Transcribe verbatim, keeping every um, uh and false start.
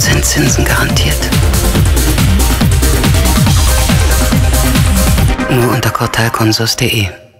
Prozent Zinsen garantiert. Nur unter cortalconsus punkt de.